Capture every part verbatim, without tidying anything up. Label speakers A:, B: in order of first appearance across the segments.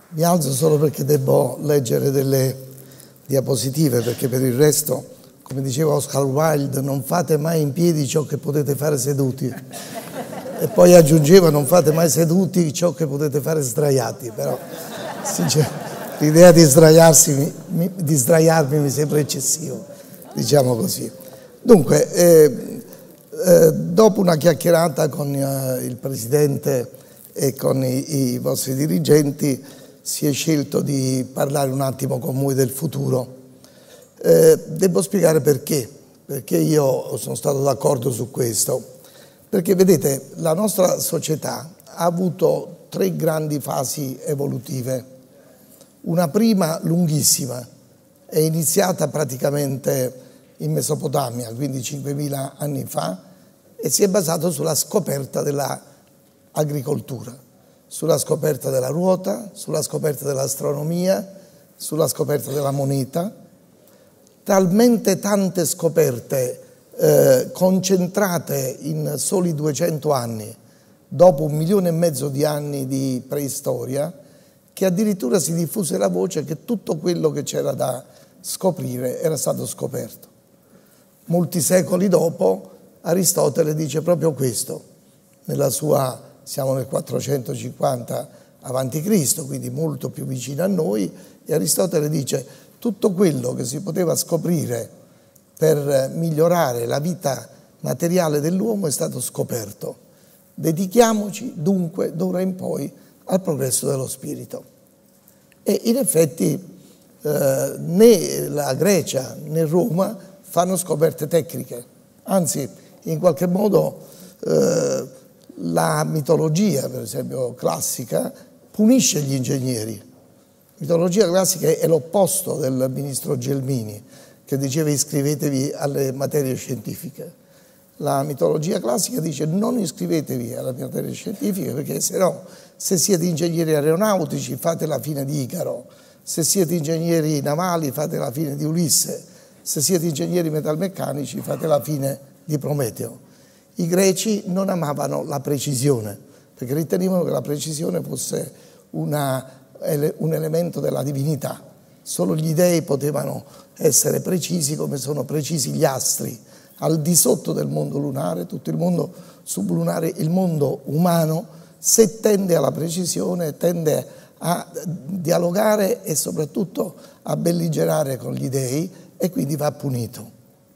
A: Mi alzo solo perché devo leggere delle diapositive, perché per il resto, come diceva Oscar Wilde, non fate mai in piedi ciò che potete fare seduti. E poi aggiungeva, non fate mai seduti ciò che potete fare sdraiati. Però l'idea di sdraiarsi, mi, di sdraiarmi mi sembra eccessivo, diciamo così. Dunque, eh, eh, dopo una chiacchierata con eh, il Presidente e con i, i vostri dirigenti, si è scelto di parlare un attimo con voi del futuro. Eh, devo spiegare perché, perché io sono stato d'accordo su questo. Perché vedete, la nostra società ha avuto tre grandi fasi evolutive. Una prima lunghissima, è iniziata praticamente in Mesopotamia, quindi cinquemila anni fa, e si è basata sulla scoperta dell'agricoltura. Sulla scoperta della ruota, sulla scoperta dell'astronomia, sulla scoperta della moneta. Talmente tante scoperte eh, concentrate in soli duecento anni, dopo un milione e mezzo di anni di preistoria, che addirittura si diffuse la voce che tutto quello che c'era da scoprire era stato scoperto. Molti secoli dopo Aristotele dice proprio questo, nella sua... Siamo nel quattrocentocinquanta avanti Cristo, quindi molto più vicino a noi, e Aristotele dice tutto quello che si poteva scoprire per migliorare la vita materiale dell'uomo è stato scoperto. Dedichiamoci dunque d'ora in poi al progresso dello spirito. E in effetti eh, né la Grecia né Roma fanno scoperte tecniche, anzi in qualche modo eh, la mitologia, per esempio, classica, punisce gli ingegneri. La mitologia classica è l'opposto del ministro Gelmini, che diceva iscrivetevi alle materie scientifiche. La mitologia classica dice non iscrivetevi alle materie scientifiche perché se no, se siete ingegneri aeronautici fate la fine di Icaro, se siete ingegneri navali fate la fine di Ulisse, se siete ingegneri metalmeccanici fate la fine di Prometeo. I greci non amavano la precisione, perché ritenevano che la precisione fosse una, un elemento della divinità. Solo gli dei potevano essere precisi come sono precisi gli astri. Al di sotto del mondo lunare, tutto il mondo sublunare, il mondo umano, se tende alla precisione, tende a dialogare e soprattutto a belligerare con gli dei e quindi va punito.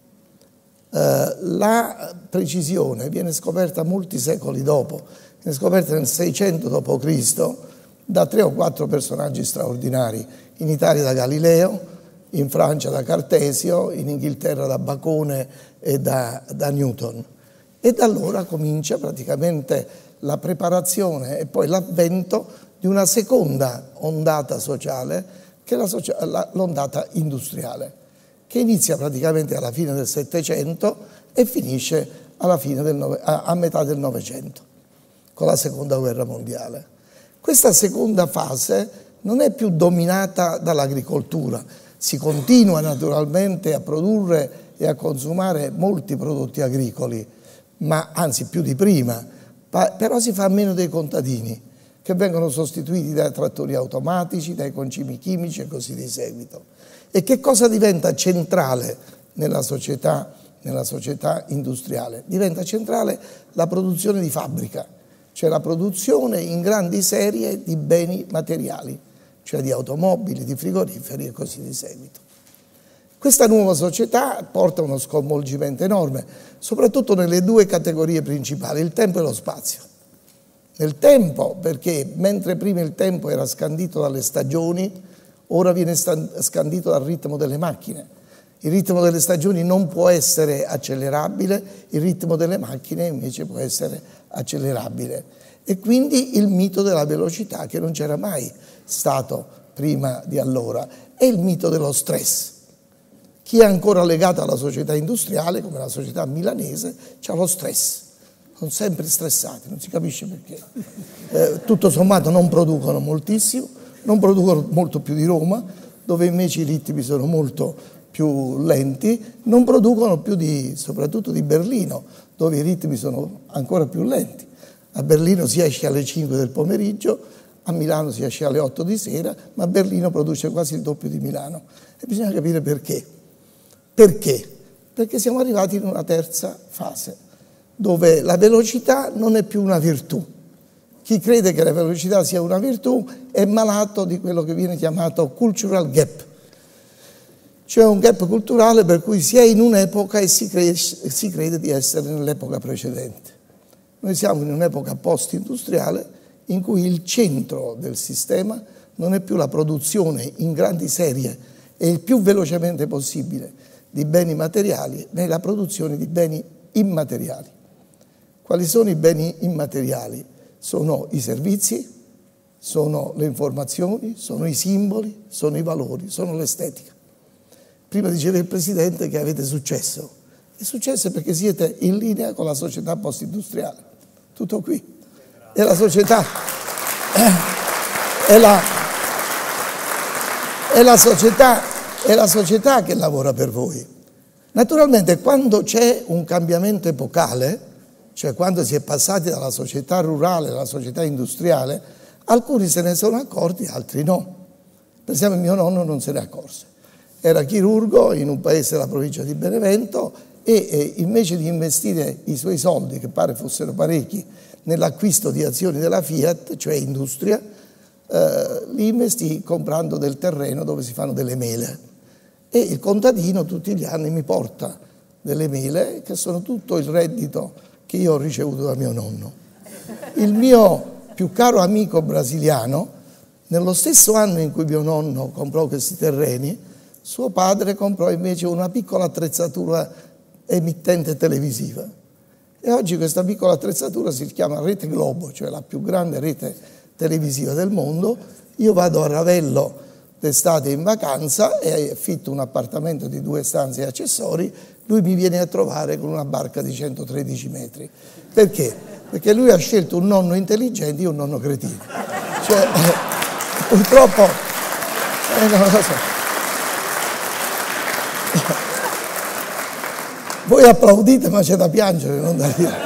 A: La precisione viene scoperta molti secoli dopo, viene scoperta nel seicento dopo Cristo da tre o quattro personaggi straordinari, in Italia da Galileo, in Francia da Cartesio, in Inghilterra da Bacone e da, da Newton. E da allora comincia praticamente la preparazione e poi l'avvento di una seconda ondata sociale, che è la socia- la, l'ondata industriale, che inizia praticamente alla fine del Settecento e finisce alla fine del nove, a, a metà del Novecento, con la Seconda Guerra Mondiale. Questa seconda fase non è più dominata dall'agricoltura, si continua naturalmente a produrre e a consumare molti prodotti agricoli, ma anzi più di prima, però si fa meno dei contadini, che vengono sostituiti dai trattori automatici, dai concimi chimici e così di seguito. E che cosa diventa centrale nella società, nella società industriale? Diventa centrale la produzione di fabbrica, cioè la produzione in grandi serie di beni materiali, cioè di automobili, di frigoriferi e così di seguito. Questa nuova società porta uno sconvolgimento enorme, soprattutto nelle due categorie principali, il tempo e lo spazio. Nel tempo, perché mentre prima il tempo era scandito dalle stagioni, ora viene scandito dal ritmo delle macchine. Il ritmo delle stagioni non può essere accelerabile, il ritmo delle macchine invece può essere accelerabile. E quindi il mito della velocità, che non c'era mai stato prima di allora, è il mito dello stress. Chi è ancora legato alla società industriale, come la società milanese, c'ha lo stress. Sono sempre stressati, non si capisce perché. Eh, tutto sommato non producono moltissimo, non producono molto più di Roma, dove invece i ritmi sono molto più lenti, non producono più di, soprattutto di Berlino, dove i ritmi sono ancora più lenti. A Berlino si esce alle cinque del pomeriggio, a Milano si esce alle otto di sera, ma Berlino produce quasi il doppio di Milano. E bisogna capire perché. Perché? Perché siamo arrivati in una terza fase, dove la velocità non è più una virtù. Chi crede che la velocità sia una virtù è malato di quello che viene chiamato cultural gap. Cioè un gap culturale per cui si è in un'epoca e si crede, si crede di essere nell'epoca precedente. Noi siamo in un'epoca post-industriale in cui il centro del sistema non è più la produzione in grandi serie e il più velocemente possibile di beni materiali, ma è la produzione di beni immateriali. Quali sono i beni immateriali? Sono i servizi, sono le informazioni, sono i simboli, sono i valori, sono l'estetica. Prima diceva il Presidente che avete successo. È successo perché siete in linea con la società post-industriale. Tutto qui. È la società, è la, è la società, è la società che lavora per voi. Naturalmente quando c'è un cambiamento epocale, cioè quando si è passati dalla società rurale alla società industriale, alcuni se ne sono accorti, altri no. Per esempio mio nonno non se ne accorse. Era chirurgo in un paese della provincia di Benevento e, e invece di investire i suoi soldi, che pare fossero parecchi, nell'acquisto di azioni della Fiat, cioè industria, eh, li investì comprando del terreno dove si fanno delle mele. E il contadino tutti gli anni mi porta delle mele che sono tutto il reddito che io ho ricevuto da mio nonno. Il mio più caro amico brasiliano, nello stesso anno in cui mio nonno comprò questi terreni, suo padre comprò invece una piccola attrezzatura emittente televisiva. E oggi questa piccola attrezzatura si chiama Rete Globo, cioè la più grande rete televisiva del mondo. Io vado a Ravello d'estate in vacanza e affitto un appartamento di due stanze e accessori, lui mi viene a trovare con una barca di centotredici metri. Perché? Perché lui ha scelto un nonno intelligente e un nonno cretino. Cioè, eh, purtroppo, eh, non lo so. Voi applaudite ma c'è da piangere, non da dire.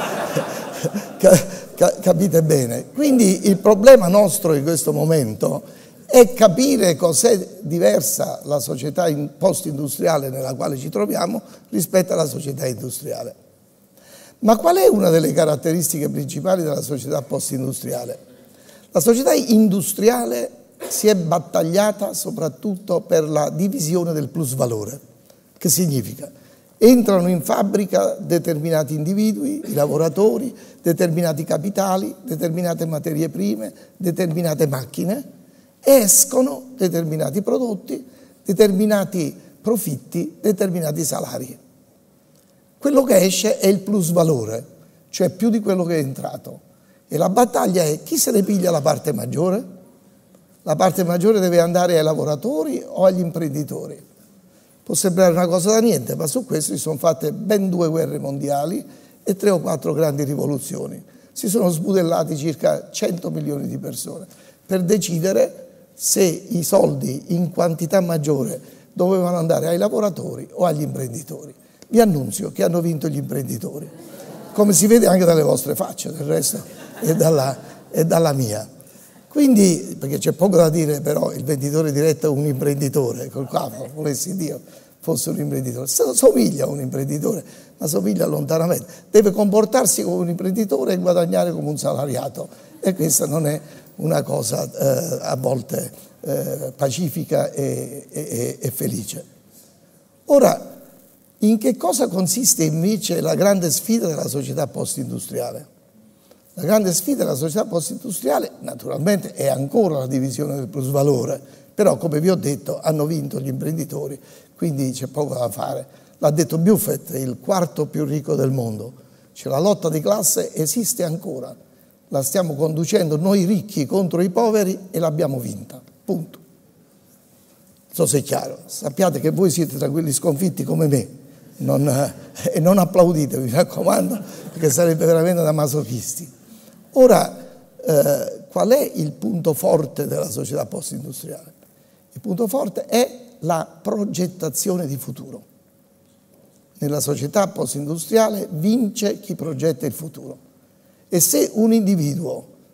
A: Capite bene? Quindi il problema nostro in questo momento è capire cos'è diversa la società post-industriale nella quale ci troviamo rispetto alla società industriale. Ma qual è una delle caratteristiche principali della società post-industriale? La società industriale si è battagliata soprattutto per la divisione del plusvalore. Che significa? Entrano in fabbrica determinati individui, i lavoratori, determinati capitali, determinate materie prime, determinate macchine, e escono determinati prodotti, determinati profitti, determinati salari. Quello che esce è il plusvalore, cioè più di quello che è entrato. E la battaglia è chi se ne piglia la parte maggiore? La parte maggiore deve andare ai lavoratori o agli imprenditori? Può sembrare una cosa da niente, ma su questo si sono fatte ben due guerre mondiali e tre o quattro grandi rivoluzioni. Si sono sbudellati circa cento milioni di persone per decidere se i soldi in quantità maggiore dovevano andare ai lavoratori o agli imprenditori. Vi annunzio che hanno vinto gli imprenditori, come si vede anche dalle vostre facce, del resto e dalla, e dalla mia. Quindi, perché c'è poco da dire, però il venditore diretto è un imprenditore, col quale volessi Dio fosse un imprenditore. Somiglia a un imprenditore, ma somiglia lontanamente. Deve comportarsi come un imprenditore e guadagnare come un salariato. E questa non è una cosa eh, a volte eh, pacifica e, e, e felice. Ora, in che cosa consiste invece la grande sfida della società post-industriale? La grande sfida della società post-industriale naturalmente è ancora la divisione del plusvalore, però come vi ho detto hanno vinto gli imprenditori, quindi c'è poco da fare. L'ha detto Buffett, il quarto più ricco del mondo. Cioè la lotta di classe esiste ancora, la stiamo conducendo noi ricchi contro i poveri e l'abbiamo vinta, punto. Non so se è chiaro, sappiate che voi siete tra quelli sconfitti come me, non, eh, e non applaudite, mi raccomando, perché sarebbe veramente da masochisti. Ora, eh, qual è il punto forte della società post-industriale? Il punto forte è la progettazione di futuro. Nella società post-industriale vince chi progetta il futuro. E se un individuo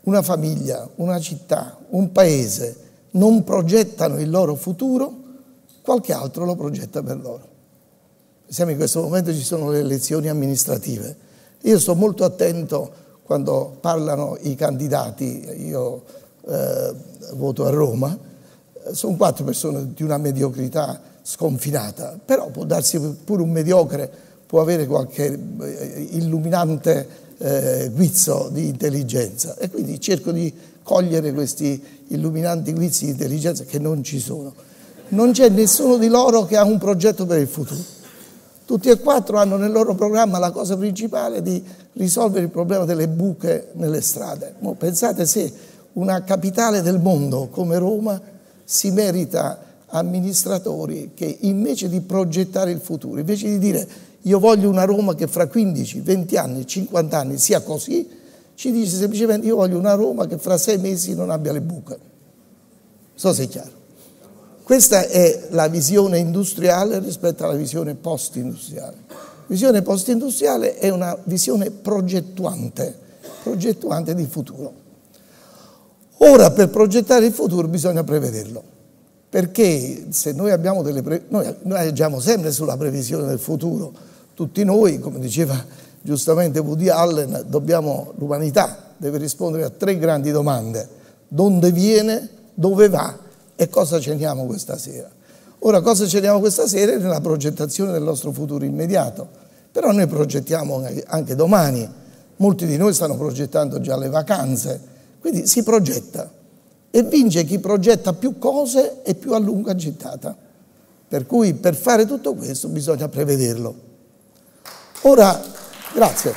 A: una famiglia, una città, un paese non progettano il loro futuro, qualche altro lo progetta per loro. Siamo in questo momento, ci sono le elezioni amministrative. Io sto molto attento quando parlano i candidati, io eh, voto a Roma, sono quattro persone di una mediocrità sconfinata, però può darsi pure un mediocre, può avere qualche illuminante eh, guizzo di intelligenza, e quindi cerco di cogliere questi illuminanti guizzi di intelligenza che non ci sono. Non c'è nessuno di loro che ha un progetto per il futuro. Tutti e quattro hanno nel loro programma la cosa principale di risolvere il problema delle buche nelle strade. Ma pensate se una capitale del mondo come Roma si merita amministratori che invece di progettare il futuro, invece di dire io voglio una Roma che fra quindici, venti anni, cinquanta anni sia così, ci dice semplicemente io voglio una Roma che fra sei mesi non abbia le buche. Non so se è chiaro. Questa è la visione industriale rispetto alla visione post-industriale. La visione post-industriale è una visione progettuante, progettuante di futuro. Ora, per progettare il futuro bisogna prevederlo, perché se noi abbiamo delle pre... noi, noi agiamo sempre sulla previsione del futuro, tutti noi, come diceva giustamente Woody Allen, dobbiamo, l'umanità deve rispondere a tre grandi domande: dove viene, dove va e cosa ceniamo questa sera. Ora, cosa ceniamo questa sera è nella progettazione del nostro futuro immediato, però noi progettiamo anche domani, molti di noi stanno progettando già le vacanze, quindi si progetta e vince chi progetta più cose e più a lunga gittata, per cui per fare tutto questo bisogna prevederlo. Ora, grazie,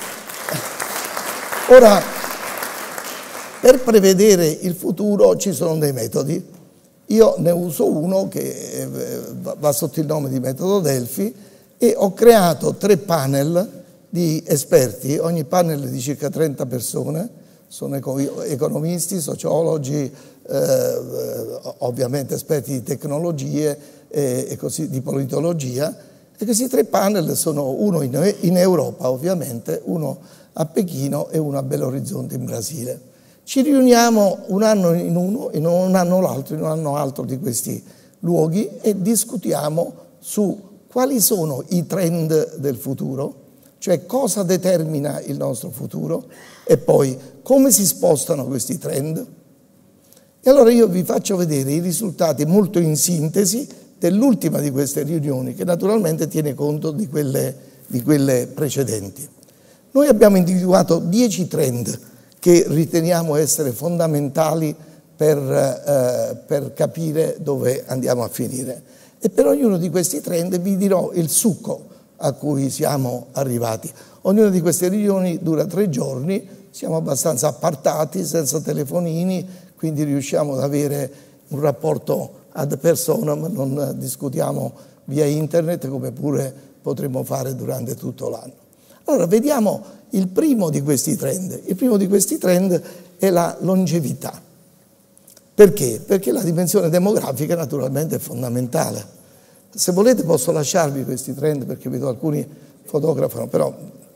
A: ora per prevedere il futuro ci sono dei metodi. Io ne uso uno che va sotto il nome di metodo Delphi e ho creato tre panel di esperti, ogni panel di circa trenta persone, sono economisti, sociologi, eh, ovviamente esperti di tecnologie e, e così di politologia, e questi tre panel sono uno in, in Europa ovviamente, uno a Pechino e uno a Belo Horizonte in Brasile. Ci riuniamo un anno in uno, in un anno l'altro, in un anno altro di questi luoghi e discutiamo su quali sono i trend del futuro, cioè cosa determina il nostro futuro e poi come si spostano questi trend. E allora io vi faccio vedere i risultati molto in sintesi dell'ultima di queste riunioni, che naturalmente tiene conto di quelle, di quelle precedenti. Noi abbiamo individuato dieci trend che riteniamo essere fondamentali per, eh, per capire dove andiamo a finire. E per ognuno di questi trend vi dirò il succo a cui siamo arrivati. Ognuna di queste riunioni dura tre giorni, siamo abbastanza appartati, senza telefonini, quindi riusciamo ad avere un rapporto ad personam, non discutiamo via internet come pure potremmo fare durante tutto l'anno. Allora, vediamo il primo di questi trend. Il primo di questi trend è la longevità. Perché? Perché la dimensione demografica naturalmente è fondamentale. Se volete posso lasciarvi questi trend perché vedo alcuni fotografano, però...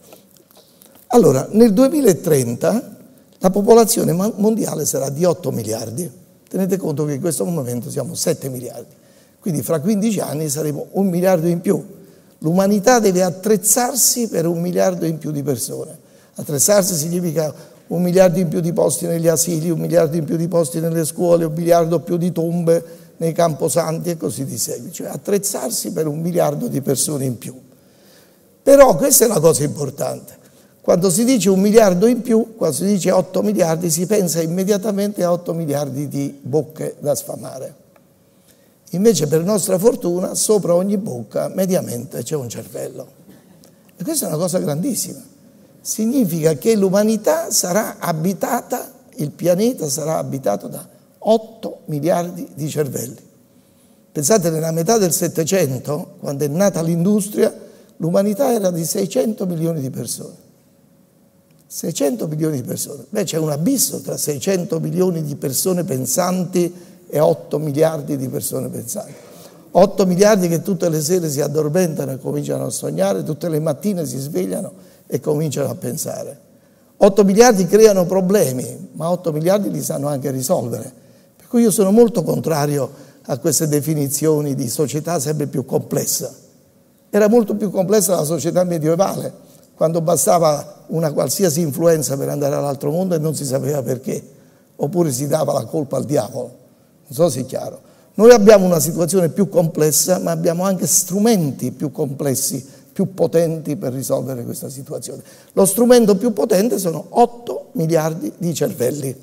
A: Allora, nel duemilatrenta la popolazione mondiale sarà di otto miliardi. Tenete conto che in questo momento siamo sette miliardi. Quindi fra quindici anni saremo un miliardo in più. L'umanità deve attrezzarsi per un miliardo in più di persone. Attrezzarsi significa un miliardo in più di posti negli asili, un miliardo in più di posti nelle scuole, un miliardo più di tombe nei camposanti e così di seguito. Cioè attrezzarsi per un miliardo di persone in più. Però questa è una cosa importante. Quando si dice un miliardo in più, quando si dice otto miliardi, si pensa immediatamente a otto miliardi di bocche da sfamare. Invece, per nostra fortuna, sopra ogni bocca, mediamente, c'è un cervello. E questa è una cosa grandissima. Significa che l'umanità sarà abitata, il pianeta sarà abitato da otto miliardi di cervelli. Pensate, nella metà del Settecento, quando è nata l'industria, l'umanità era di seicento milioni di persone. seicento milioni di persone. Beh, c'è un abisso tra seicento milioni di persone pensanti e otto miliardi di persone pensanti. otto miliardi che tutte le sere si addormentano e cominciano a sognare, tutte le mattine si svegliano e cominciano a pensare. otto miliardi creano problemi, ma otto miliardi li sanno anche risolvere. Per cui io sono molto contrario a queste definizioni di società sempre più complessa. Era molto più complessa la società medievale, quando bastava una qualsiasi influenza per andare all'altro mondo e non si sapeva perché, oppure si dava la colpa al diavolo. Non so se è chiaro. Noi abbiamo una situazione più complessa, ma abbiamo anche strumenti più complessi, più potenti per risolvere questa situazione. Lo strumento più potente sono otto miliardi di cervelli,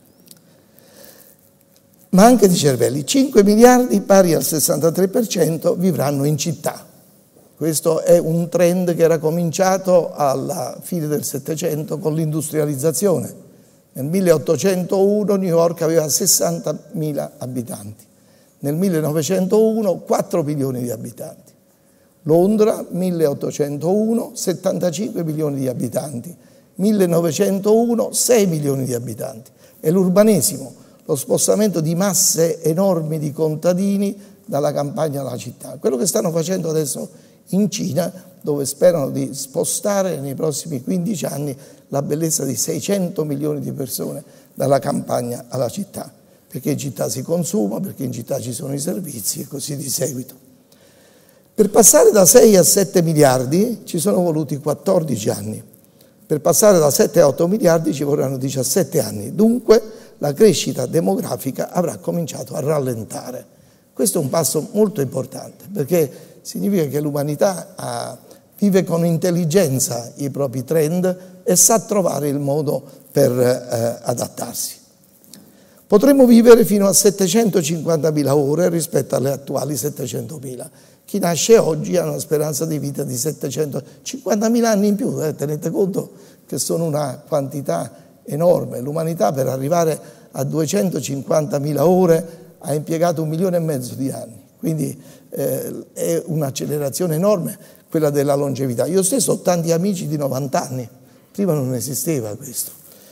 A: ma anche di cervelli. cinque miliardi, pari al sessantatré per cento, vivranno in città. Questo è un trend che era cominciato alla fine del Settecento con l'industrializzazione. Nel milleottocentouno New York aveva sessantamila abitanti, nel millenovecentouno quattro milioni di abitanti. Londra, milleottocentouno, settantacinque milioni di abitanti, millenovecentouno, sei milioni di abitanti. È l'urbanesimo, lo spostamento di masse enormi di contadini dalla campagna alla città. Quello che stanno facendo adesso in Cina, dove sperano di spostare nei prossimi quindici anni la bellezza di seicento milioni di persone dalla campagna alla città, perché in città si consuma, perché in città ci sono i servizi e così di seguito. Per passare da sei a sette miliardi ci sono voluti quattordici anni, per passare da sette a otto miliardi ci vorranno diciassette anni, dunque la crescita demografica avrà cominciato a rallentare. Questo è un passo molto importante, perché significa che l'umanità ha, vive con intelligenza i propri trend e sa trovare il modo per eh, adattarsi. Potremmo vivere fino a settecentocinquantamila ore rispetto alle attuali settecentomila. Chi nasce oggi ha una speranza di vita di settecentocinquantamila anni in più, eh, tenete conto che sono una quantità enorme. L'umanità per arrivare a duecentocinquantamila ore ha impiegato un milione e mezzo di anni, quindi eh, è un'accelerazione enorme quella della longevità. Io stesso ho tanti amici di novanta anni, prima non esisteva questo.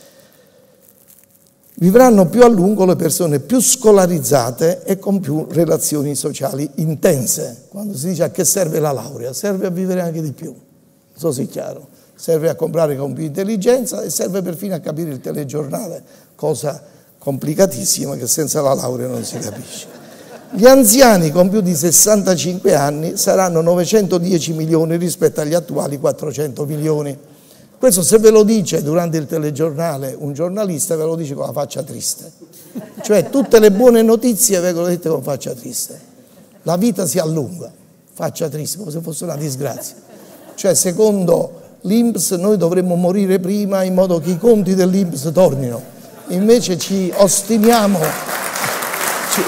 A: Vivranno più a lungo le persone più scolarizzate e con più relazioni sociali intense. Quando si dice a che serve la laurea, serve a vivere anche di più, non so se è chiaro, serve a comprare con più intelligenza e serve perfino a capire il telegiornale, cosa complicatissima che senza la laurea non si capisce. Gli anziani con più di sessantacinque anni saranno novecentodieci milioni rispetto agli attuali quattrocento milioni. Questo se ve lo dice durante il telegiornale un giornalista, ve lo dice con la faccia triste. Cioè tutte le buone notizie vengono dette con faccia triste. La vita si allunga, faccia triste, come se fosse una disgrazia. Cioè secondo l'I N P S noi dovremmo morire prima in modo che i conti dell'I N P S tornino. Invece ci ostiniamo, ci,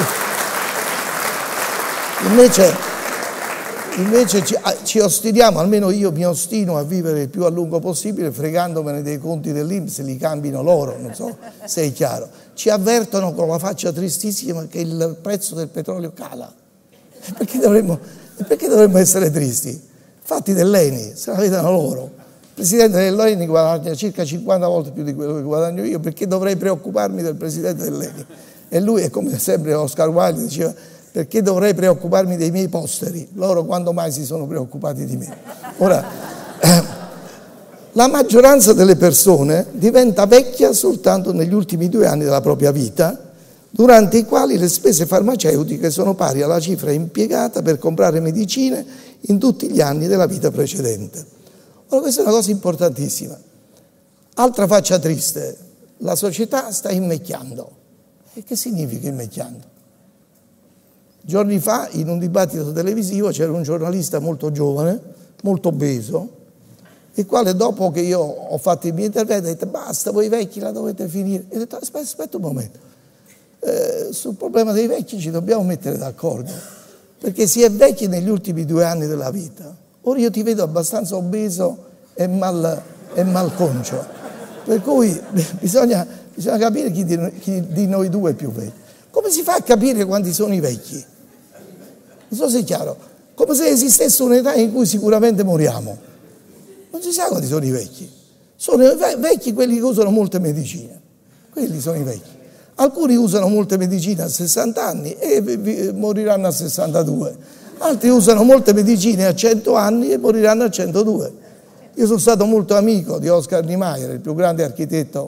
A: invece, invece ci, ci ostiniamo, almeno io mi ostino a vivere il più a lungo possibile fregandomene dei conti dell'I N P S, li cambino loro, non so se è chiaro. Ci avvertono con la faccia tristissima che il prezzo del petrolio cala. Perché dovremmo, perché dovremmo essere tristi? Fatti dell'E N I, se la vedano loro. Il presidente dell'E N I guadagna circa cinquanta volte più di quello che guadagno io, perché dovrei preoccuparmi del presidente dell'E N I? E lui, è come sempre Oscar Wilde diceva, perché dovrei preoccuparmi dei miei posteri? Loro quando mai si sono preoccupati di me? Ora, eh, la maggioranza delle persone diventa vecchia soltanto negli ultimi due anni della propria vita, durante i quali le spese farmaceutiche sono pari alla cifra impiegata per comprare medicine in tutti gli anni della vita precedente. Ora, questa è una cosa importantissima. Altra faccia triste, la società sta invecchiando. E che significa invecchiando? Giorni fa, in un dibattito televisivo, c'era un giornalista molto giovane, molto obeso, il quale dopo che io ho fatto il mio intervento ha detto basta, voi vecchi la dovete finire. E ho detto aspetta, aspetta un momento, eh, sul problema dei vecchi ci dobbiamo mettere d'accordo, perché si è vecchi negli ultimi due anni della vita. Ora io ti vedo abbastanza obeso e, mal, e malconcio, per cui bisogna, bisogna capire chi di, chi di noi due è più vecchio. Come si fa a capire quanti sono i vecchi? Non so se è chiaro, come se esistesse un'età in cui sicuramente moriamo. Non si sa quanti sono i vecchi. Sono i vecchi quelli che usano molte medicine, quelli sono i vecchi. Alcuni usano molte medicine a sessanta anni e moriranno a sessantadue. Altri usano molte medicine a cento anni e moriranno a centodue. Io sono stato molto amico di Oscar Niemeyer, il più grande architetto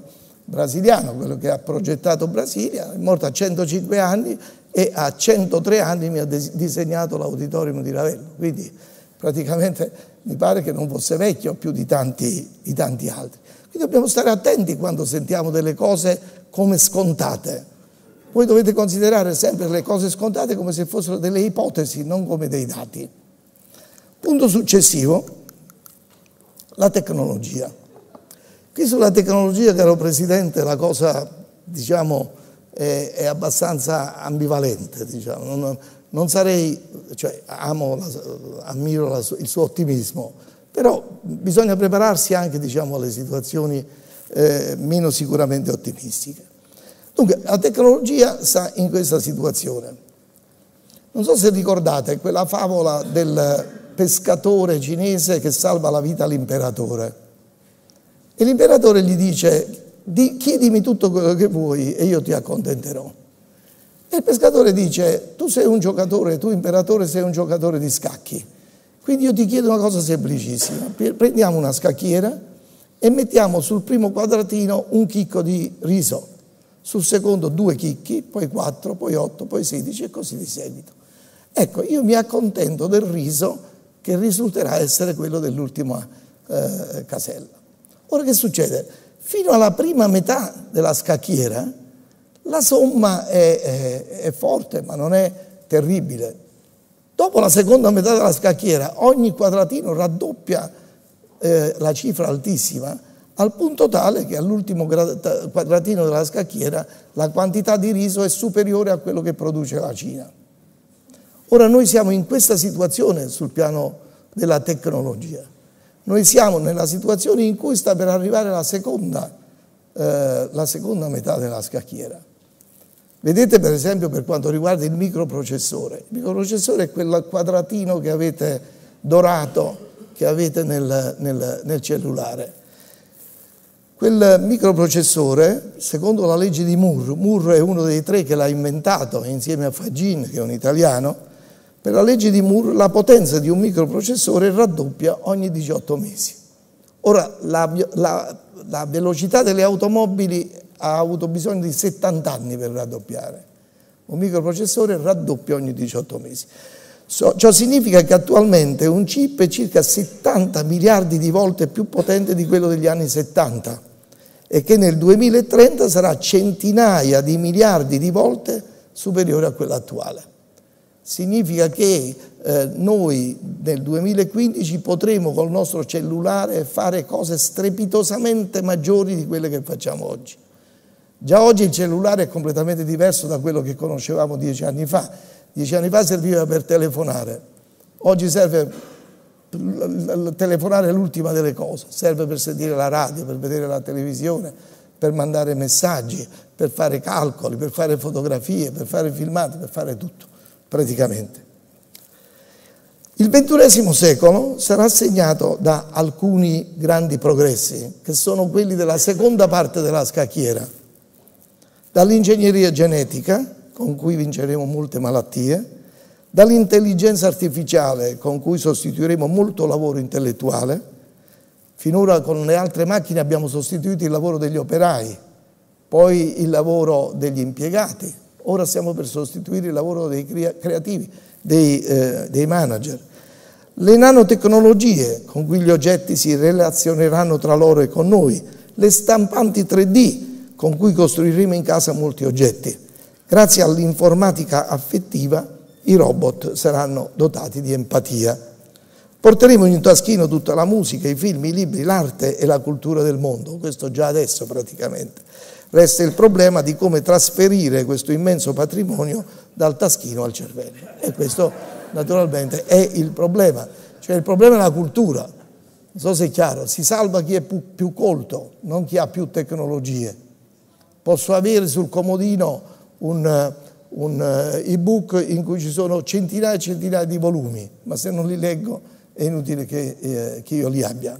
A: brasiliano, quello che ha progettato Brasilia, è morto a centocinque anni e a centotré anni mi ha disegnato l'auditorium di Ravello, quindi praticamente mi pare che non fosse vecchio più di tanti, di tanti altri. Quindi dobbiamo stare attenti quando sentiamo delle cose come scontate. Voi dovete considerare sempre le cose scontate come se fossero delle ipotesi, non come dei dati. Punto successivo, la tecnologia. Qui sulla tecnologia, caro Presidente, la cosa, diciamo, è, è abbastanza ambivalente, diciamo. non, non sarei, cioè amo, la, ammiro la, il suo ottimismo, però bisogna prepararsi anche, diciamo, alle situazioni eh, meno sicuramente ottimistiche. Dunque, la tecnologia sta in questa situazione. Non so se ricordate quella favola del pescatore cinese che salva la vita all'imperatore. E l'imperatore gli dice: Di, chiedimi tutto quello che vuoi e io ti accontenterò. E il pescatore dice: tu sei un giocatore, tu imperatore sei un giocatore di scacchi, quindi io ti chiedo una cosa semplicissima. Prendiamo una scacchiera e mettiamo sul primo quadratino un chicco di riso, sul secondo due chicchi, poi quattro, poi otto, poi sedici e così di seguito. Ecco, io mi accontento del riso che risulterà essere quello dell'ultima eh, casella. Ora che succede? Fino alla prima metà della scacchiera la somma è, è, è forte, ma non è terribile. Dopo la seconda metà della scacchiera ogni quadratino raddoppia eh, la cifra altissima, al punto tale che all'ultimo quadratino della scacchiera la quantità di riso è superiore a quello che produce la Cina. Ora noi siamo in questa situazione sul piano della tecnologia. Noi siamo nella situazione in cui sta per arrivare la seconda, eh, la seconda metà della scacchiera. Vedete per esempio per quanto riguarda il microprocessore. Il microprocessore è quel quadratino che avete dorato, che avete nel, nel, nel cellulare. Quel microprocessore, secondo la legge di Moore, Moore è uno dei tre che l'ha inventato insieme a Fagin, che è un italiano. Per la legge di Moore la potenza di un microprocessore raddoppia ogni diciotto mesi. Ora, la, la, la velocità delle automobili ha avuto bisogno di settanta anni per raddoppiare. Un microprocessore raddoppia ogni diciotto mesi. So, ciò significa che attualmente un chip è circa settanta miliardi di volte più potente di quello degli anni settanta e che nel duemilatrenta sarà centinaia di miliardi di volte superiore a quello attuale. Significa che eh, noi nel duemilaquindici potremo col nostro cellulare fare cose strepitosamente maggiori di quelle che facciamo oggi. Già oggi il cellulare è completamente diverso da quello che conoscevamo dieci anni fa. Dieci anni fa serviva per telefonare, oggi serve per telefonare l'ultima delle cose, serve per sentire la radio, per vedere la televisione, per mandare messaggi, per fare calcoli, per fare fotografie, per fare filmati, per fare tutto. Praticamente. Il ventunesimo secolo sarà segnato da alcuni grandi progressi, che sono quelli della seconda parte della scacchiera, dall'ingegneria genetica, con cui vinceremo molte malattie, dall'intelligenza artificiale, con cui sostituiremo molto lavoro intellettuale. Finora con le altre macchine abbiamo sostituito il lavoro degli operai, poi il lavoro degli impiegati. Ora stiamo per sostituire il lavoro dei creativi, dei, eh, dei manager. Le nanotecnologie con cui gli oggetti si relazioneranno tra loro e con noi. Le stampanti tre D con cui costruiremo in casa molti oggetti. Grazie all'informatica affettiva i robot saranno dotati di empatia. Porteremo in un taschino tutta la musica, i film, i libri, l'arte e la cultura del mondo. Questo già adesso praticamente. Resta il problema di come trasferire questo immenso patrimonio dal taschino al cervello. E questo naturalmente è il problema. Cioè il problema è la cultura. Non so se è chiaro, si salva chi è più, più colto, non chi ha più tecnologie. Posso avere sul comodino un, un ebook in cui ci sono centinaia e centinaia di volumi, ma se non li leggo è inutile che, eh, che io li abbia.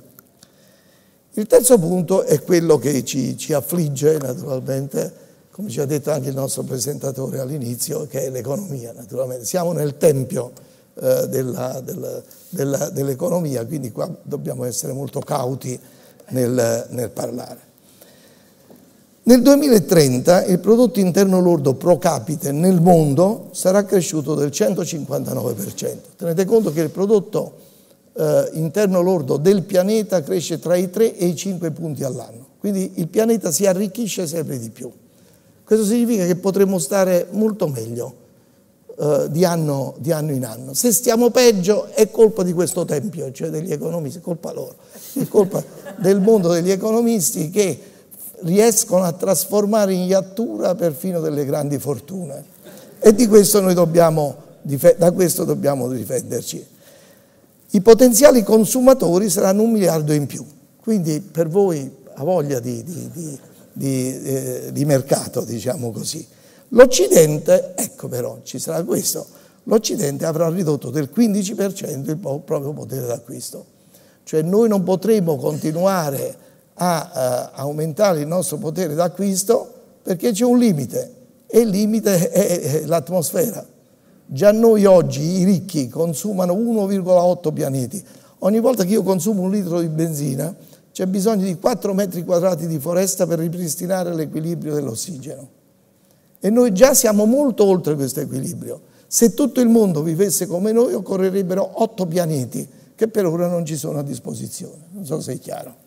A: Il terzo punto è quello che ci, ci affligge naturalmente, come ci ha detto anche il nostro presentatore all'inizio, che è l'economia naturalmente. Siamo nel tempio eh, della, della, della, dell'economia, quindi qua dobbiamo essere molto cauti nel, nel parlare. Nel duemilatrenta il prodotto interno lordo pro capite nel mondo sarà cresciuto del centocinquantanove per cento. Tenete conto che il prodotto eh, interno lordo del pianeta cresce tra i tre e i cinque punti all'anno. Quindi il pianeta si arricchisce sempre di più. Questo significa che potremo stare molto meglio eh, di, anno, di anno in anno. Se stiamo peggio è colpa di questo tempio, cioè degli economisti, è colpa loro, è colpa del mondo degli economisti che riescono a trasformare in iattura perfino delle grandi fortune. E di questo noi dobbiamo, da questo dobbiamo difenderci. I potenziali consumatori saranno un miliardo in più, quindi per voi ha voglia di, di, di, di, eh, di mercato, diciamo così. L'Occidente, ecco però, ci sarà questo, l'Occidente avrà ridotto del quindici per cento il proprio potere d'acquisto. Cioè noi non potremo continuare a uh, aumentare il nostro potere d'acquisto perché c'è un limite e il limite è, è l'atmosfera. Già noi oggi i ricchi consumano uno virgola otto pianeti. Ogni volta che io consumo un litro di benzina c'è bisogno di quattro metri quadrati di foresta per ripristinare l'equilibrio dell'ossigeno. E noi già siamo molto oltre questo equilibrio. Se tutto il mondo vivesse come noi occorrerebbero otto pianeti che per ora non ci sono a disposizione. Non so se è chiaro.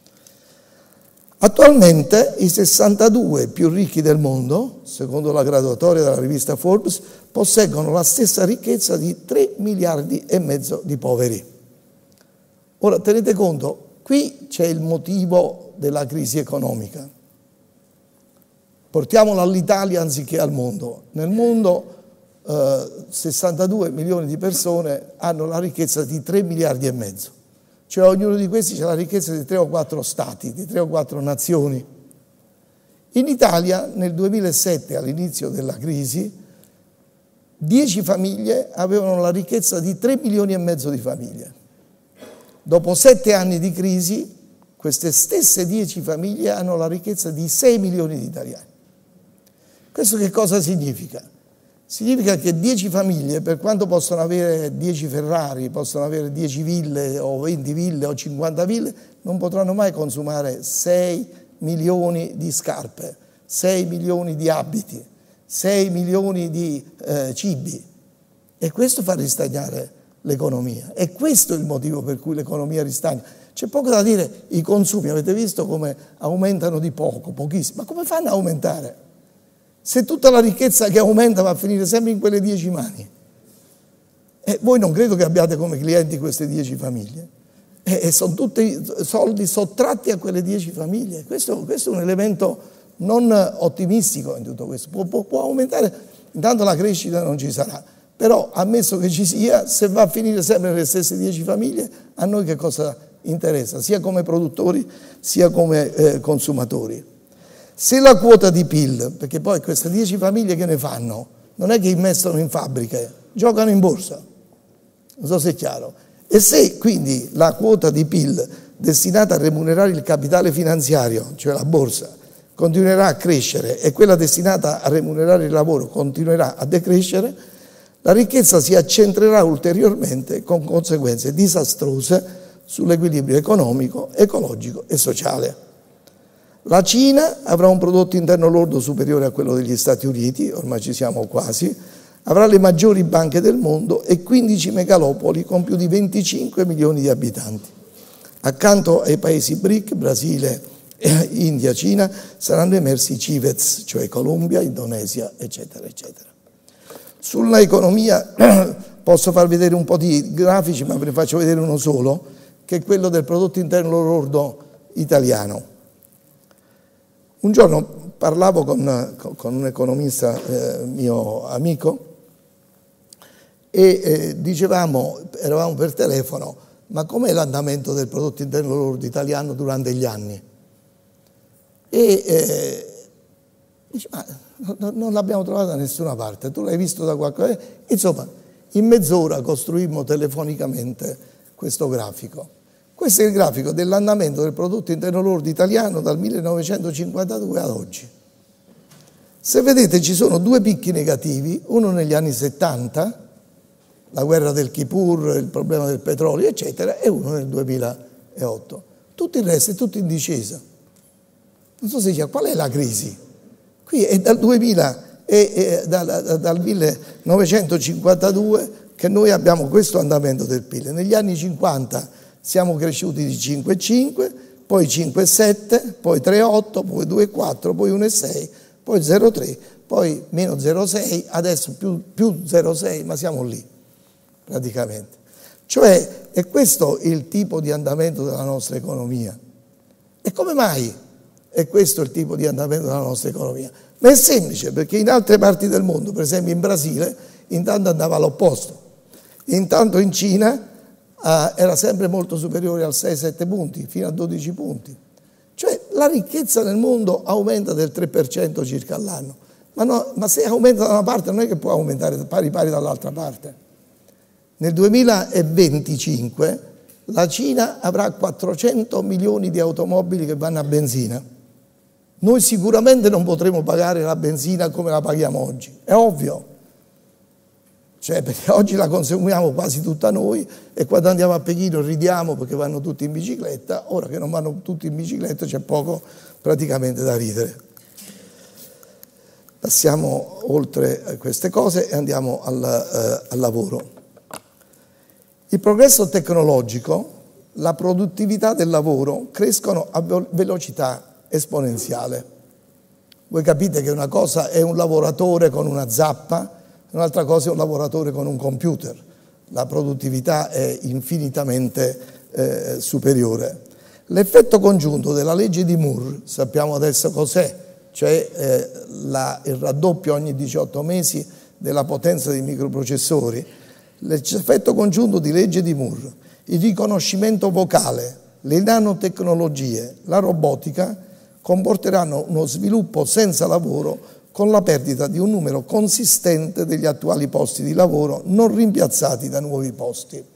A: Attualmente i sessantadue più ricchi del mondo, secondo la graduatoria della rivista Forbes, posseggono la stessa ricchezza di tre miliardi e mezzo di poveri. Ora tenete conto, qui c'è il motivo della crisi economica. Portiamolo all'Italia anziché al mondo. Nel mondo eh, sessantadue milioni di persone hanno la ricchezza di tre miliardi e mezzo. Cioè ognuno di questi ha la ricchezza di tre o quattro stati, di tre o quattro nazioni. In Italia nel duemilasette, all'inizio della crisi, dieci famiglie avevano la ricchezza di tre milioni e mezzo di famiglie. Dopo sette anni di crisi, queste stesse dieci famiglie hanno la ricchezza di sei milioni di italiani. Questo che cosa significa? Significa che dieci famiglie, per quanto possono avere dieci Ferrari, possono avere dieci ville o venti ville o cinquanta ville, non potranno mai consumare sei milioni di scarpe, sei milioni di abiti, sei milioni di eh, cibi. E questo fa ristagnare l'economia. E questo è il motivo per cui l'economia ristagna. C'è poco da dire, i consumi, avete visto come aumentano di poco, pochissimo. Ma come fanno a aumentare? Se tutta la ricchezza che aumenta va a finire sempre in quelle dieci mani. E voi non credo che abbiate come clienti queste dieci famiglie. E, e sono tutti soldi sottratti a quelle dieci famiglie. Questo, questo è un elemento non ottimistico in tutto questo. Può, può, può aumentare, intanto la crescita non ci sarà. Però, ammesso che ci sia, se va a finire sempre nelle stesse dieci famiglie, a noi che cosa interessa? Sia come produttori, sia come eh, consumatori. Se la quota di P I L, perché poi queste dieci famiglie che ne fanno, non è che investono in fabbriche, giocano in borsa, non so se è chiaro, e se quindi la quota di P I L destinata a remunerare il capitale finanziario, cioè la borsa, continuerà a crescere e quella destinata a remunerare il lavoro continuerà a decrescere, la ricchezza si accentrerà ulteriormente con conseguenze disastrose sull'equilibrio economico, ecologico e sociale. La Cina avrà un prodotto interno lordo superiore a quello degli Stati Uniti, ormai ci siamo quasi, avrà le maggiori banche del mondo e quindici megalopoli con più di venticinque milioni di abitanti. Accanto ai paesi B R I C, Brasile, India, Cina, saranno emersi i C I V E Z, cioè Colombia, Indonesia, eccetera, eccetera. Sulla economia posso far vedere un po' di grafici, ma ve ne faccio vedere uno solo, che è quello del prodotto interno lordo italiano. Un giorno parlavo con, con un economista eh, mio amico e eh, dicevamo, eravamo per telefono, ma com'è l'andamento del prodotto interno lordo italiano durante gli anni? E eh, dice, ma no, non l'abbiamo trovato da nessuna parte, tu l'hai visto da qualche parte? Insomma, in mezz'ora costruimmo telefonicamente questo grafico. Questo è il grafico dell'andamento del prodotto interno lordo italiano dal millenovecentocinquantadue ad oggi. Se vedete ci sono due picchi negativi, uno negli anni settanta, la guerra del Kippur, il problema del petrolio, eccetera, e uno nel duemilaotto. Tutto il resto è tutto in discesa. Non so se dice, qual è la crisi? Qui è dal duemila e, e dal, dal millenovecentocinquantadue che noi abbiamo questo andamento del P I L. Negli anni cinquanta siamo cresciuti di cinque virgola cinque, poi cinque virgola sette, poi tre virgola otto, poi due virgola quattro, poi uno virgola sei, poi zero virgola tre, poi meno zero virgola sei, adesso più, più zero virgola sei, ma siamo lì praticamente. Cioè è questo il tipo di andamento della nostra economia. E come mai è questo il tipo di andamento della nostra economia? Ma è semplice, perché in altre parti del mondo, per esempio in Brasile, intanto andava all'opposto. Intanto in Cina eh, era sempre molto superiore al sei sette punti, fino a dodici punti. Cioè la ricchezza nel mondo aumenta del tre per cento circa all'anno. Ma, no, ma se aumenta da una parte non è che può aumentare pari pari dall'altra parte. Nel duemilaventicinque la Cina avrà quattrocento milioni di automobili che vanno a benzina. Noi sicuramente non potremo pagare la benzina come la paghiamo oggi, è ovvio. Cioè, perché oggi la consumiamo quasi tutta noi e quando andiamo a Pechino ridiamo perché vanno tutti in bicicletta, ora che non vanno tutti in bicicletta c'è poco praticamente da ridere. Passiamo oltre queste cose e andiamo al, eh, al lavoro. Il progresso tecnologico, la produttività del lavoro crescono a velocità esponenziale. Voi capite che una cosa è un lavoratore con una zappa, un'altra cosa è un lavoratore con un computer. La produttività è infinitamente eh, superiore. L'effetto congiunto della legge di Moore, sappiamo adesso cos'è, cioè eh, la, il raddoppio ogni diciotto mesi della potenza dei microprocessori, l'effetto congiunto di legge di Moore, il riconoscimento vocale, le nanotecnologie, la robotica comporteranno uno sviluppo senza lavoro con la perdita di un numero consistente degli attuali posti di lavoro non rimpiazzati da nuovi posti.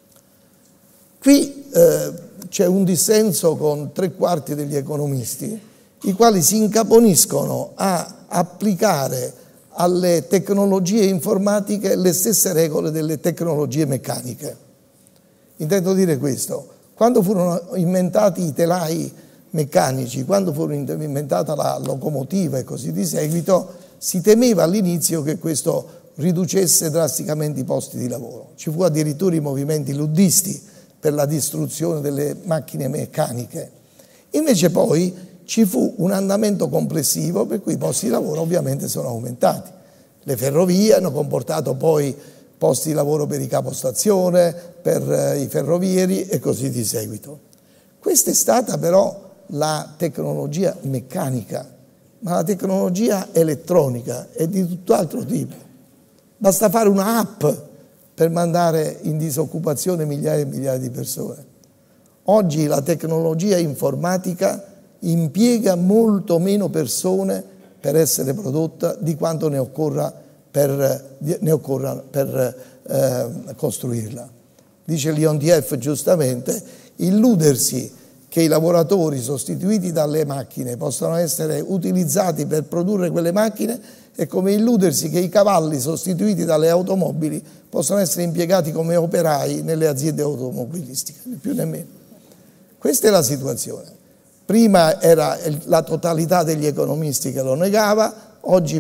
A: Qui eh, c'è un dissenso con tre quarti degli economisti, i quali si incaponiscono a applicare alle tecnologie informatiche le stesse regole delle tecnologie meccaniche. Intendo dire questo: quando furono inventati i telai meccanici, quando furono inventata la locomotiva e così di seguito, si temeva all'inizio che questo riducesse drasticamente i posti di lavoro. Ci fu addirittura i movimenti luddisti per la distruzione delle macchine meccaniche. Invece poi ci fu un andamento complessivo per cui i posti di lavoro ovviamente sono aumentati. Le ferrovie hanno comportato poi posti di lavoro per i capostazione, per i ferrovieri e così di seguito. Questa è stata però la tecnologia meccanica, ma la tecnologia elettronica è di tutt'altro tipo. Basta fare una app per mandare in disoccupazione migliaia e migliaia di persone. Oggi la tecnologia informatica impiega molto meno persone per essere prodotta di quanto ne occorra per, ne occorra per eh, costruirla. Dice l'I D F giustamente, illudersi che i lavoratori sostituiti dalle macchine possano essere utilizzati per produrre quelle macchine è come illudersi che i cavalli sostituiti dalle automobili possano essere impiegati come operai nelle aziende automobilistiche, né più né meno. Questa è la situazione. Prima era la totalità degli economisti che lo negava, oggi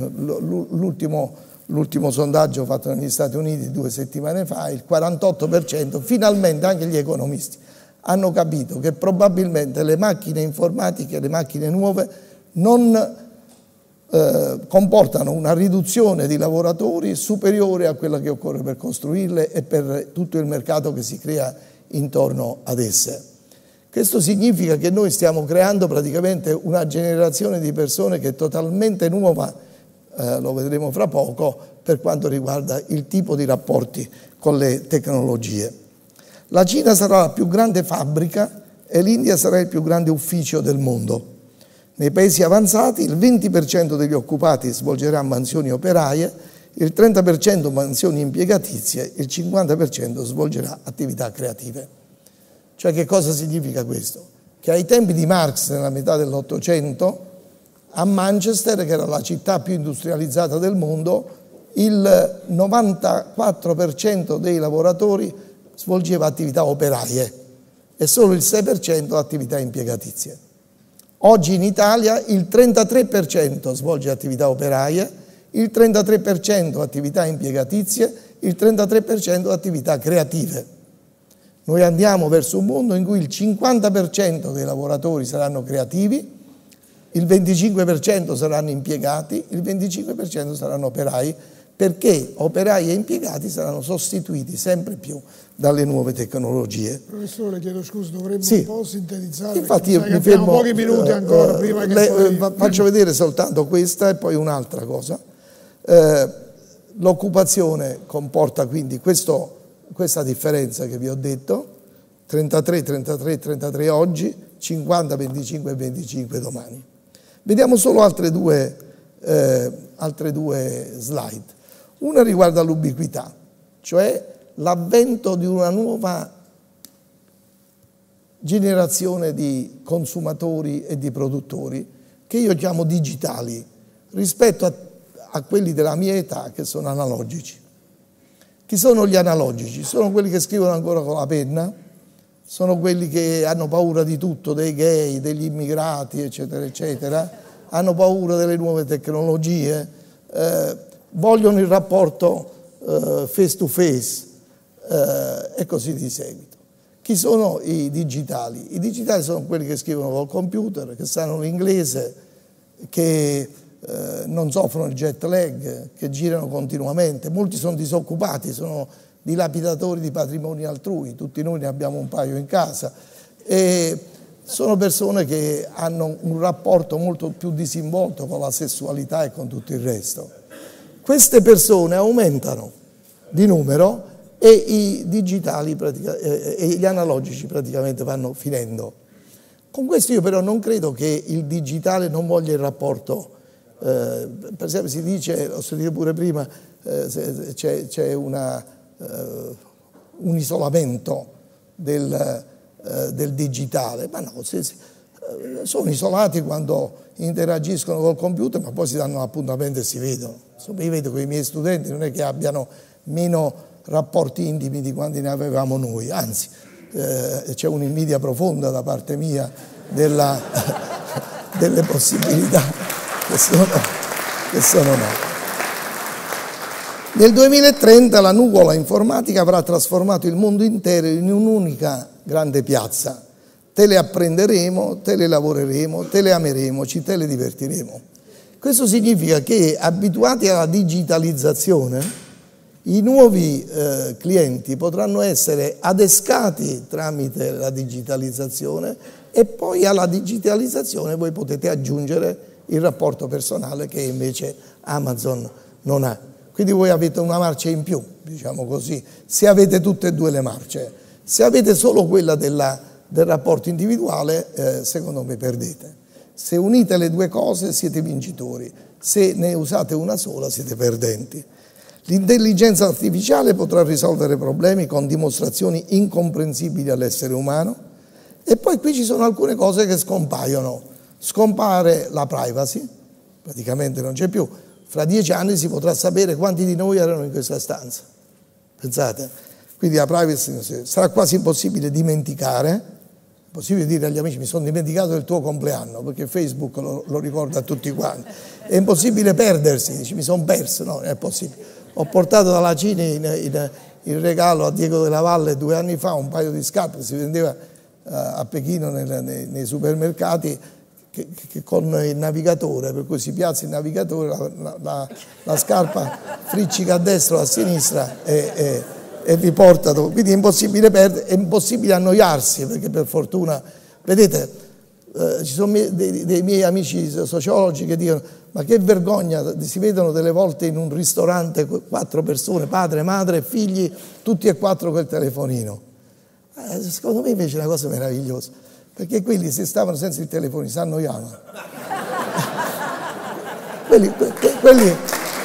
A: l'ultimo, l'ultimo sondaggio fatto negli Stati Uniti due settimane fa, il quarantotto per cento, finalmente anche gli economisti hanno capito che probabilmente le macchine informatiche, le macchine nuove, non eh, comportano una riduzione di lavoratori superiore a quella che occorre per costruirle e per tutto il mercato che si crea intorno ad esse. Questo significa che noi stiamo creando praticamente una generazione di persone che è totalmente nuova, eh, lo vedremo fra poco, per quanto riguarda il tipo di rapporti con le tecnologie. La Cina sarà la più grande fabbrica e l'India sarà il più grande ufficio del mondo. Nei paesi avanzati il venti per cento degli occupati svolgerà mansioni operaie, il trenta per cento mansioni impiegatizie, il cinquanta per cento svolgerà attività creative. Cioè che cosa significa questo? Che ai tempi di Marx, nella metà dell'Ottocento, a Manchester, che era la città più industrializzata del mondo, il novantaquattro per cento dei lavoratori svolgeva attività operaie e solo il sei per cento attività impiegatizie. Oggi in Italia il trentatré per cento svolge attività operaie, il trentatré per cento attività impiegatizie, il trentatré per cento attività creative. Noi andiamo verso un mondo in cui il cinquanta per cento dei lavoratori saranno creativi, il venticinque per cento saranno impiegati, il venticinque per cento saranno operai, perché operai e impiegati saranno sostituiti sempre più dalle nuove tecnologie.
B: Professore, chiedo scusa, dovremmo
A: sì.
B: un po' sintetizzare.
A: Infatti io mi
B: fermo
A: pochi
B: minuti ancora. Uh, prima che
A: le,
B: poi...
A: Faccio vedere soltanto questa e poi un'altra cosa. Eh, l'occupazione comporta quindi questo, questa differenza che vi ho detto, trentatré, trentatré, trentatré oggi, cinquanta, venticinque, venticinque domani. Vediamo solo altre due, eh, altre due slide. Una riguarda l'ubiquità, cioè l'avvento di una nuova generazione di consumatori e di produttori che io chiamo digitali rispetto a, a quelli della mia età che sono analogici. Chi sono gli analogici? Sono quelli che scrivono ancora con la penna, sono quelli che hanno paura di tutto, dei gay, degli immigrati, eccetera, eccetera, hanno paura delle nuove tecnologie, eh, vogliono il rapporto eh, face to face eh, e così di seguito. Chi sono i digitali? I digitali sono quelli che scrivono col computer, che sanno l'inglese, che eh, non soffrono il jet lag, che girano continuamente. Molti sono disoccupati, sono dilapidatori di patrimoni altrui, tutti noi ne abbiamo un paio in casa. E sono persone che hanno un rapporto molto più disinvolto con la sessualità e con tutto il resto. Queste persone aumentano di numero e i digitali e gli analogici praticamente vanno finendo. Con questo io però non credo che il digitale non voglia il rapporto, eh, per esempio si dice, l'ho sentito pure prima, eh, c'è, c'è una, eh, un isolamento del, eh, del digitale, ma no, se, se, sono isolati quando interagiscono col computer, ma poi si danno appuntamento e si vedono. Insomma, io vedo che i miei studenti non è che abbiano meno rapporti intimi di quanti ne avevamo noi, anzi eh, c'è un'invidia profonda da parte mia della, delle possibilità che sono, che sono note. Nel duemilatrenta la nuvola informatica avrà trasformato il mondo intero in un'unica grande piazza. Te le apprenderemo, te le lavoreremo, te le ameremo, ci te le divertiremo. Questo significa che, abituati alla digitalizzazione, i nuovi eh, clienti potranno essere adescati tramite la digitalizzazione e poi alla digitalizzazione voi potete aggiungere il rapporto personale che invece Amazon non ha. Quindi voi avete una marcia in più, diciamo così, se avete tutte e due le marce. Se avete solo quella della del rapporto individuale, eh, secondo me perdete. Se unite le due cose siete vincitori, se ne usate una sola siete perdenti. L'intelligenza artificiale potrà risolvere problemi con dimostrazioni incomprensibili all'essere umano e poi qui ci sono alcune cose che scompaiono. Scompare la privacy, praticamente non c'è più. Fra dieci anni si potrà sapere quanti di noi erano in questa stanza. Pensate? Quindi la privacy sarà quasi impossibile dimenticare. È possibile dire agli amici mi sono dimenticato del tuo compleanno perché Facebook lo, lo ricorda a tutti quanti. È impossibile perdersi, dici mi sono perso, no, non è possibile. Ho portato dalla Cina in, in, in regalo a Diego della Valle due anni fa un paio di scarpe che si vendeva uh, a Pechino nel, nei, nei supermercati che, che con il navigatore, per cui si piazza il navigatore, la, la, la, la scarpa friccica a destra o a sinistra e, e e vi porta dove. Quindi è impossibile perdere, è impossibile annoiarsi perché per fortuna, vedete, eh, ci sono mie, dei, dei miei amici sociologi che dicono ma che vergogna, si vedono delle volte in un ristorante quattro persone, padre, madre e figli, tutti e quattro col telefonino. Eh, secondo me invece è una cosa meravigliosa, perché quelli se stavano senza il telefonino si annoiavano. quelli, que, quelli,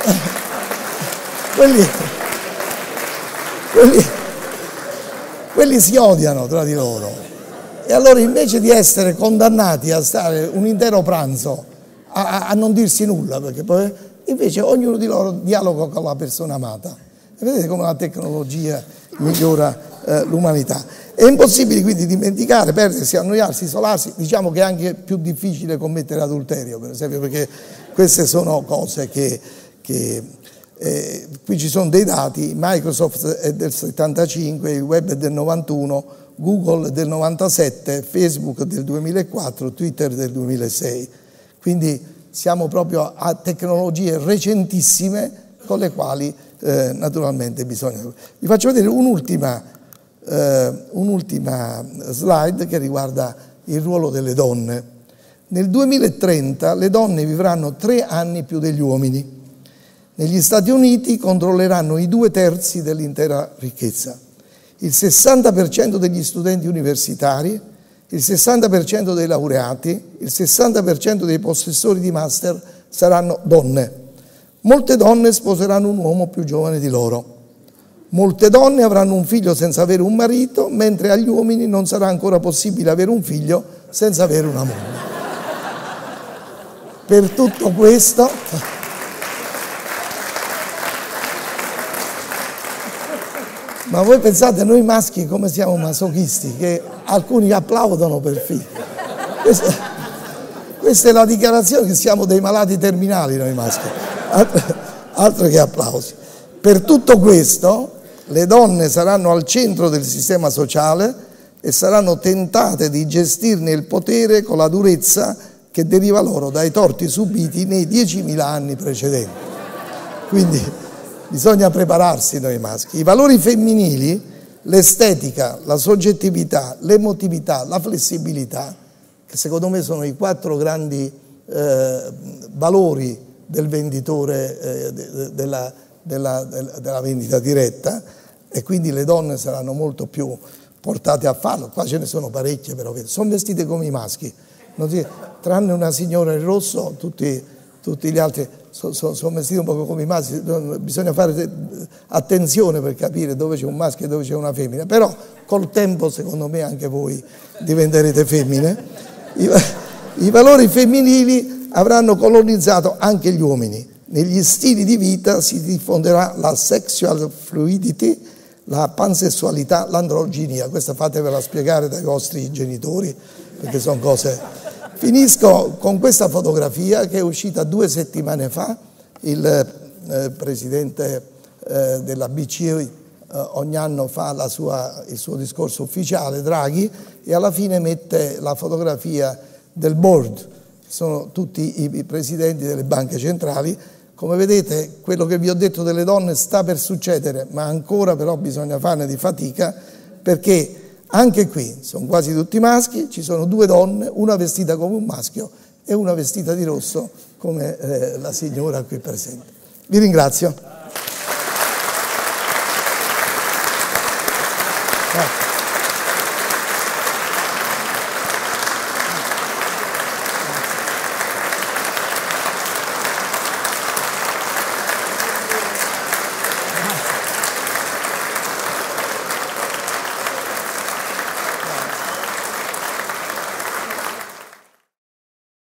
A: quelli Quelli, quelli si odiano tra di loro e allora invece di essere condannati a stare un intero pranzo a, a non dirsi nulla, perché poi invece ognuno di loro dialoga con la persona amata. E vedete come la tecnologia migliora eh, l'umanità. È impossibile quindi dimenticare, perdersi, annoiarsi, isolarsi. Diciamo che è anche più difficile commettere adulterio, per esempio, perché queste sono cose che... che eh, qui ci sono dei dati: Microsoft è del settantacinque, il web è del novantuno, Google del novantasette, Facebook del duemilaquattro, Twitter del duemilasei. Quindi siamo proprio a tecnologie recentissime con le quali eh, naturalmente bisogna... Vi faccio vedere un'ultima... Uh, un'ultima slide che riguarda il ruolo delle donne. Nel duemilatrenta le donne vivranno tre anni più degli uomini. Negli Stati Uniti controlleranno i due terzi dell'intera ricchezza. Il sessanta per cento degli studenti universitari, il sessanta per cento dei laureati, il sessanta per cento dei possessori di master saranno donne. Molte donne sposeranno un uomo più giovane di loro. Molte donne avranno un figlio senza avere un marito, mentre agli uomini non sarà ancora possibile avere un figlio senza avere una moglie. Per tutto questo, ma voi pensate noi maschi come siamo masochisti, che alcuni applaudono perfino. Questa, questa è la dichiarazione che siamo dei malati terminali noi maschi, altro, altro che applausi. Per tutto questo le donne saranno al centro del sistema sociale e saranno tentate di gestirne il potere con la durezza che deriva loro dai torti subiti nei diecimila anni precedenti. Quindi bisogna prepararsi noi maschi. I valori femminili, l'estetica, la soggettività, l'emotività, la flessibilità, che secondo me sono i quattro grandi eh, valori del venditore, eh, de, della Della, della vendita diretta, e quindi le donne saranno molto più portate a farlo. Qua ce ne sono parecchie, però sono vestite come i maschi, non si, tranne una signora in rosso, tutti, tutti gli altri sono, sono, sono vestiti un po' come i maschi. Bisogna fare attenzione per capire dove c'è un maschio e dove c'è una femmina, però col tempo secondo me anche voi diventerete femmine. I, i valori femminili avranno colonizzato anche gli uomini. Negli stili di vita si diffonderà la sexual fluidity, la pansessualità, l'androginia. Questa fatevela spiegare dai vostri genitori, perché sono cose... Finisco con questa fotografia che è uscita due settimane fa. Il eh, presidente eh, della B C E eh, ogni anno fa la sua, il suo discorso ufficiale, Draghi, e alla fine mette la fotografia del board. Sono tutti i, i presidenti delle banche centrali. Come vedete, quello che vi ho detto delle donne sta per succedere, ma ancora però bisogna farne di fatica, perché anche qui sono quasi tutti maschi, ci sono due donne, una vestita come un maschio e una vestita di rosso come eh, la signora qui presente. Vi ringrazio. Grazie.